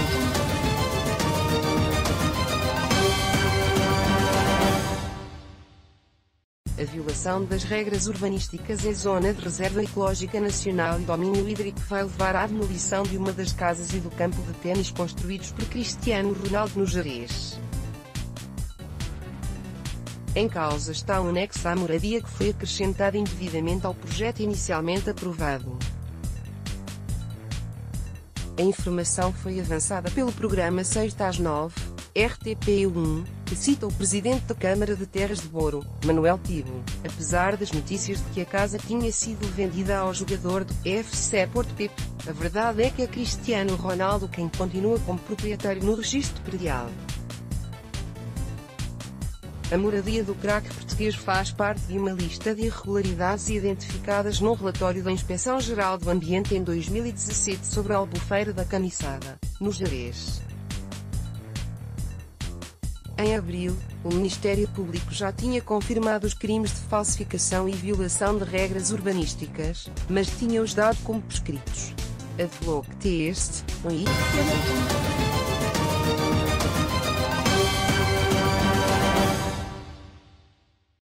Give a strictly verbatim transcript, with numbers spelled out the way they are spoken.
A violação das regras urbanísticas em Zona de Reserva Ecológica Nacional e Domínio Hídrico vai levar à demolição de uma das casas e do campo de ténis construídos por Cristiano Ronaldo no Gerês. Em causa está um anexo à moradia que foi acrescentado indevidamente ao projeto inicialmente aprovado. A informação foi avançada pelo programa Sexta às nove, R T P um, que cita o presidente da Câmara de Terras de Boro, Manuel Tibo, apesar das notícias de que a casa tinha sido vendida ao jogador do F C Porto Pepe. A verdade é que é Cristiano Ronaldo quem continua como proprietário no registro predial. A moradia do craque português faz parte de uma lista de irregularidades identificadas num relatório da Inspeção-Geral do Ambiente em dois mil e dezassete sobre a Albufeira da Caniçada, no Gerês. Em abril, o Ministério Público já tinha confirmado os crimes de falsificação e violação de regras urbanísticas, mas tinha-os dado como prescritos. Advogue este, um